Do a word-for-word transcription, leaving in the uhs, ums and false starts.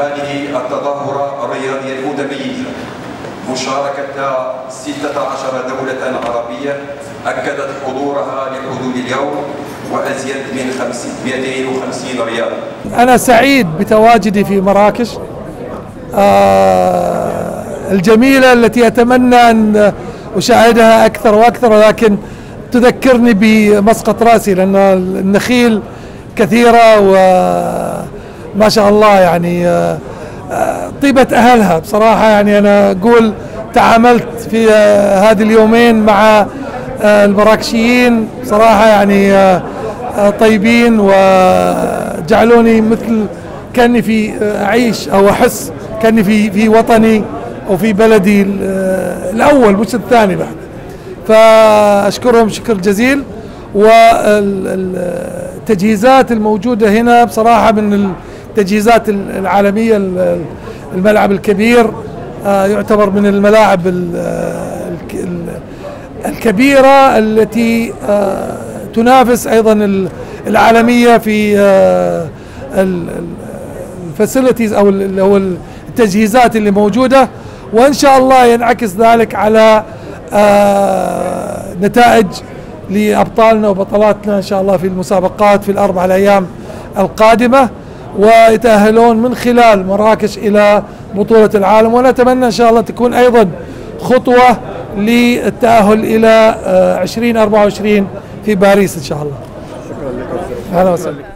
هذه التظاهرة الرياضية المتميزة مشاركة ستة عشر دولة عربية أكدت حضورها لحدود اليوم وأزيد من مئتين وخمسين ريال. أنا سعيد بتواجدي في مراكش آه الجميلة التي أتمنى أن أشاهدها أكثر وأكثر، ولكن تذكرني بمسقط رأسي لأن النخيل كثيرة وما شاء الله يعني آه طيبة أهلها بصراحة. يعني أنا أقول تعاملت في آه هذه اليومين مع آه المراكشيين صراحة يعني آه طيبين وجعلوني مثل كأني في أعيش أو أحس كأني في في وطني أو في بلدي الأول مش الثاني بعد. فأشكرهم شكر جزيل. والتجهيزات الموجودة هنا بصراحة من التجهيزات العالمية. الملعب الكبير يعتبر من الملاعب الكبيرة التي تنافس أيضا العالمية في الفاسيلتيز أو هو التجهيزات اللي موجودة، وإن شاء الله ينعكس ذلك على نتائج لأبطالنا وبطلاتنا إن شاء الله في المسابقات في الأربع الأيام القادمة، ويتأهلون من خلال مراكش إلى بطولة العالم. ونتمنى إن شاء الله تكون أيضا خطوة للتأهل إلى عشرين أربعة وعشرين في باريس إن شاء الله. شكرا لك. أهلا وسهلا.